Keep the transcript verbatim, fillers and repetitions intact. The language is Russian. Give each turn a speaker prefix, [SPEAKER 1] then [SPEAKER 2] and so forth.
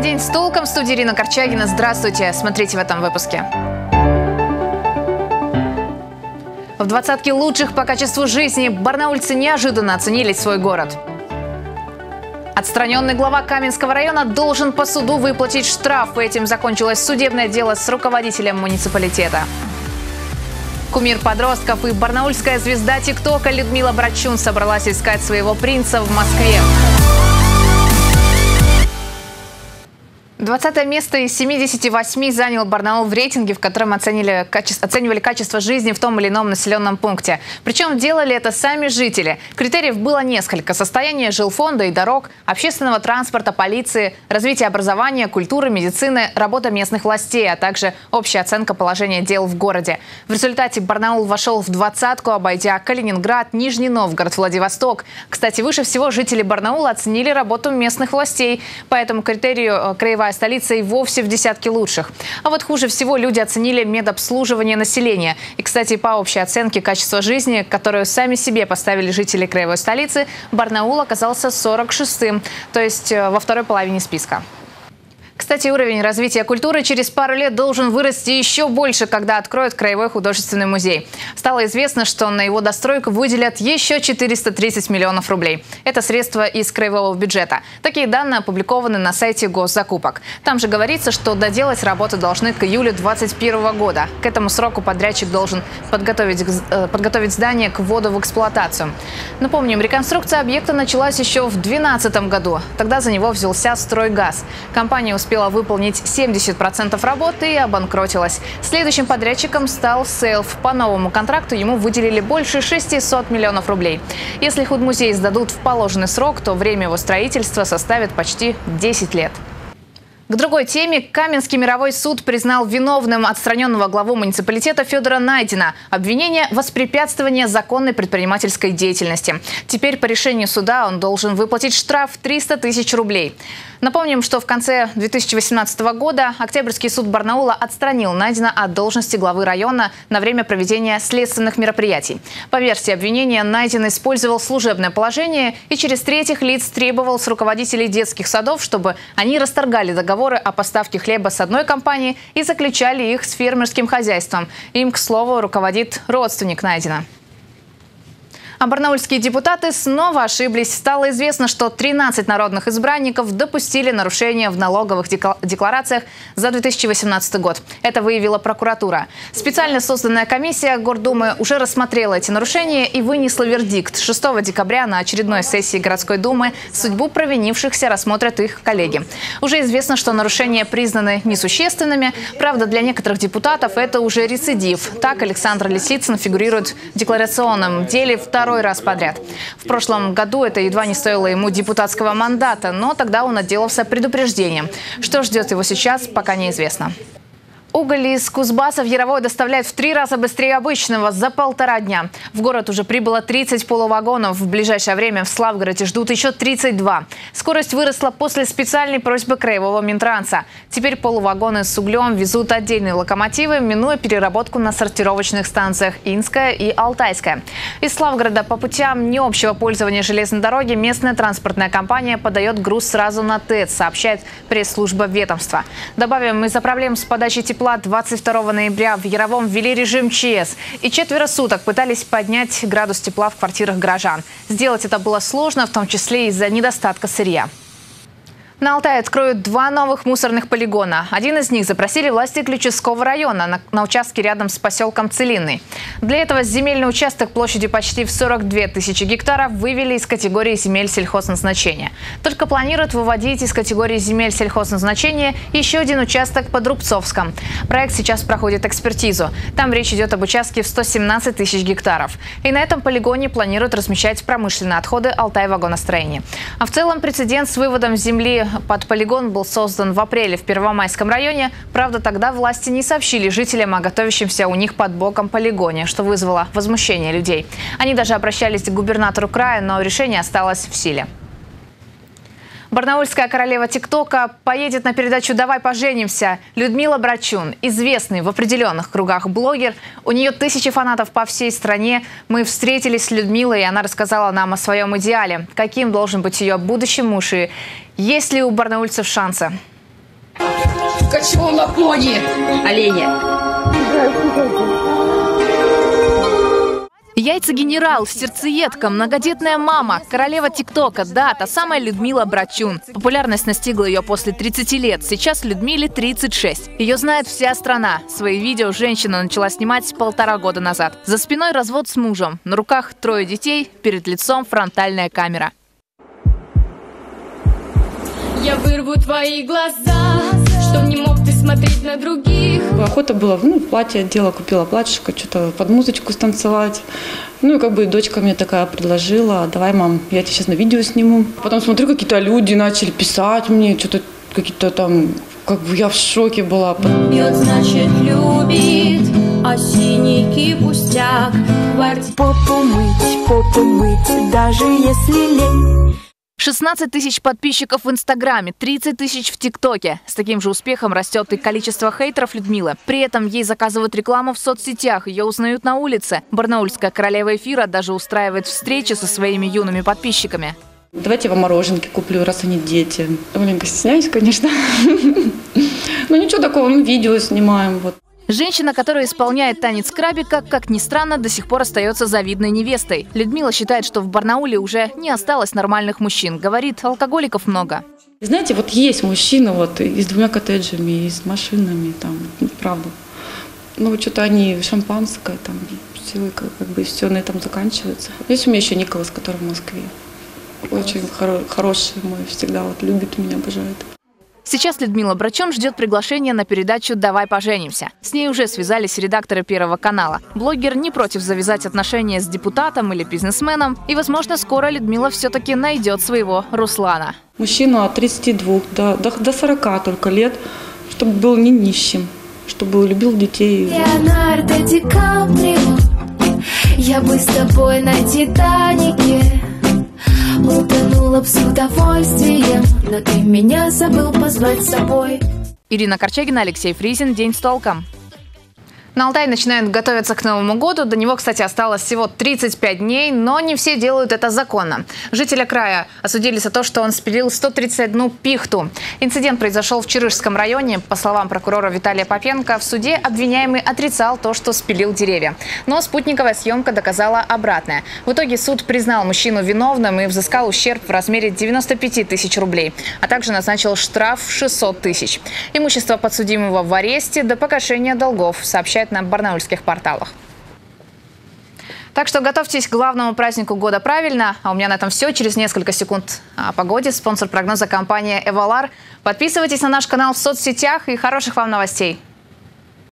[SPEAKER 1] День с толком. В студии Ирина Корчагина. Здравствуйте. Смотрите в этом выпуске. В двадцатке лучших по качеству жизни барнаульцы неожиданно оценили свой город. Отстраненный глава Каменского района должен по суду выплатить штраф. Этим закончилось судебное дело с руководителем муниципалитета. Кумир подростков и барнаульская звезда ТикТока Людмила Брачун собралась искать своего принца в Москве. двадцатое место из семидесяти восьми занял Барнаул в рейтинге, в котором оценили, каче... оценивали качество жизни в том или ином населенном пункте. Причем делали это сами жители. Критериев было несколько: состояние жилфонда и дорог, общественного транспорта, полиции, развитие образования, культуры, медицины, работа местных властей, а также общая оценка положения дел в городе. В результате Барнаул вошел в двадцатку, обойдя Калининград, Нижний Новгород, Владивосток. Кстати, выше всего жители Барнаула оценили работу местных властей. По этому критерию краевая столица и вовсе в десятке лучших. А вот хуже всего люди оценили медобслуживание населения. И, кстати, по общей оценке качества жизни, которую сами себе поставили жители краевой столицы, Барнаул оказался сорок шестым, то есть во второй половине списка. Кстати, уровень развития культуры через пару лет должен вырасти еще больше, когда откроют Краевой художественный музей. Стало известно, что на его достройку выделят еще четыреста тридцать миллионов рублей. Это средства из краевого бюджета. Такие данные опубликованы на сайте госзакупок. Там же говорится, что доделать работу должны к июлю две тысячи двадцать первого года. К этому сроку подрядчик должен подготовить, подготовить здание к вводу в эксплуатацию. Напомним, реконструкция объекта началась еще в две тысячи двенадцатом году. Тогда за него взялся «Стройгаз». Компания успела успела выполнить семьдесят процентов работы и обанкротилась. Следующим подрядчиком стал «Селф». По новому контракту ему выделили больше шестисот миллионов рублей. Если худмузей сдадут в положенный срок, то время его строительства составит почти десять лет. К другой теме. Каменский мировой суд признал виновным отстраненного главу муниципалитета Федора Найдина. Обвинение – воспрепятствование законной предпринимательской деятельности. Теперь по решению суда он должен выплатить штраф в триста тысяч рублей. Напомним, что в конце две тысячи восемнадцатого года Октябрьский суд Барнаула отстранил Найдина от должности главы района на время проведения следственных мероприятий. По версии обвинения, Найдин использовал служебное положение и через третьих лиц требовал с руководителей детских садов, чтобы они расторгали договор о поставке хлеба с одной компанией и заключали их с фермерским хозяйством. Им, к слову, руководит родственник Найдина. А барнаульские депутаты снова ошиблись. Стало известно, что тринадцать народных избранников допустили нарушения в налоговых декларациях за две тысячи восемнадцатый год. Это выявила прокуратура. Специально созданная комиссия Гордумы уже рассмотрела эти нарушения и вынесла вердикт. шестого декабря на очередной сессии городской думы судьбу провинившихся рассмотрят их коллеги. Уже известно, что нарушения признаны несущественными. Правда, для некоторых депутатов это уже рецидив. Так Александр Лисицын фигурирует в декларационном деле второй Второй раз подряд. В прошлом году это едва не стоило ему депутатского мандата, но тогда он отделался предупреждением. Что ждет его сейчас, пока неизвестно. Уголь из Кузбасса в Яровое доставляют в три раза быстрее обычного за полтора дня. В город уже прибыло тридцать полувагонов. В ближайшее время в Славгороде ждут еще тридцать два. Скорость выросла после специальной просьбы краевого Минтранса. Теперь полувагоны с углем везут отдельные локомотивы, минуя переработку на сортировочных станциях Инская и Алтайская. Из Славгорода по путям необщего пользования железной дороги местная транспортная компания подает груз сразу на ТЭЦ, сообщает пресс-служба ведомства. Добавим, из-за проблем с подачей тепла двадцать второго ноября в Яровом ввели режим ЧС. И четверо суток пытались поднять градус тепла в квартирах горожан. Сделать это было сложно, в том числе из-за недостатка сырья. На Алтае откроют два новых мусорных полигона. Один из них запросили власти Ключевского района на, на участке рядом с поселком Целинный. Для этого земельный участок площадью почти в сорок две тысячи гектаров вывели из категории земель сельхозназначения. Только планируют выводить из категории земель сельхозназначения еще один участок под Рубцовском. Проект сейчас проходит экспертизу. Там речь идет об участке в сто семнадцать тысяч гектаров. И на этом полигоне планируют размещать промышленные отходы Алтай-вагоностроения. А в целом прецедент с выводом земли под полигон был создан в апреле в Первомайском районе. Правда, тогда власти не сообщили жителям о готовящемся у них под боком полигоне, что вызвало возмущение людей. Они даже обращались к губернатору края, но решение осталось в силе. Барнаульская королева ТикТока поедет на передачу «Давай поженимся». Людмила Брачун, известный в определенных кругах блогер. У нее тысячи фанатов по всей стране. Мы встретились с Людмилой, и она рассказала нам о своем идеале. Каким должен быть ее будущий муж и есть ли у барнаульцев шансы?
[SPEAKER 2] Качу на пони, оленя.
[SPEAKER 1] Яйца-генерал, сердцеедка, многодетная мама, королева ТикТока, да, та самая Людмила Брачун. Популярность настигла ее после тридцати лет, сейчас Людмиле тридцать шесть. Ее знает вся страна. Свои видео женщина начала снимать полтора года назад. За спиной развод с мужем, на руках трое детей, перед лицом фронтальная камера.
[SPEAKER 3] Я вырву твои глаза, чтоб не мог ты смотреть на других.
[SPEAKER 4] Охота была, ну, платье одела, купила платьишко, что-то под музычку станцевать. Ну и как бы дочка мне такая предложила: давай, мам, я тебе сейчас на видео сниму. Потом смотрю, какие-то люди начали писать мне, что-то какие-то там, как бы я в шоке была.
[SPEAKER 3] Бьет, значит, любит, а синяки пустяк.
[SPEAKER 5] Попу мыть, попу мыть, даже если лень.
[SPEAKER 1] шестнадцать тысяч подписчиков в Инстаграме, тридцать тысяч в ТикТоке. С таким же успехом растет и количество хейтеров Людмилы. При этом ей заказывают рекламу в соцсетях, ее узнают на улице. Барнаульская королева эфира даже устраивает встречи со своими юными подписчиками.
[SPEAKER 4] Давайте я вам мороженки куплю, раз они дети. Маленько стесняюсь, конечно. Ну ничего такого, мы видео снимаем. Вот.
[SPEAKER 1] Женщина, которая исполняет танец крабика, как ни странно, до сих пор остается завидной невестой. Людмила считает, что в Барнауле уже не осталось нормальных мужчин. Говорит, алкоголиков много.
[SPEAKER 4] Знаете, вот есть мужчины вот и с двумя коттеджами, и с машинами, там, правда. Ну, что-то они шампанское, там, все, как, как бы все на этом заканчивается. Есть у меня еще Николас, который в Москве. Очень хоро хороший мой, всегда вот любит меня, обожает.
[SPEAKER 1] Сейчас Людмила Брачун ждет приглашения на передачу «Давай поженимся». С ней уже связались редакторы Первого канала. Блогер не против завязать отношения с депутатом или бизнесменом. И, возможно, скоро Людмила все-таки найдет своего Руслана.
[SPEAKER 4] Мужчину от тридцати двух до, до, до сорока только лет, чтобы был не нищим, чтобы любил детей.
[SPEAKER 3] Леонардо Ди Каприо, я бы с тобой на Титанике утонула б с удовольствием, но ты меня забыл позвать с собой.
[SPEAKER 1] Ирина Корчагина, Алексей Фризин. День с толком.
[SPEAKER 6] На Алтае начинают готовиться к Новому году. До него, кстати, осталось всего тридцать пять дней, но не все делают это законно. Жителя края осудили за то, что он спилил сто тридцать одну пихту. Инцидент произошел в Чирышском районе. По словам прокурора Виталия Попенко, в суде обвиняемый отрицал то, что спилил деревья. Но спутниковая съемка доказала обратное. В итоге суд признал мужчину виновным и взыскал ущерб в размере девяноста пяти тысяч рублей, а также назначил штраф в шестьсот тысяч. Имущество подсудимого в аресте до погашения долгов, сообщает на барнаульских порталах. Так что готовьтесь к главному празднику года правильно. А у меня на этом все. Через несколько секунд о погоде. Спонсор прогноза — компания «Эвалар». Подписывайтесь на наш канал в соцсетях и хороших вам новостей.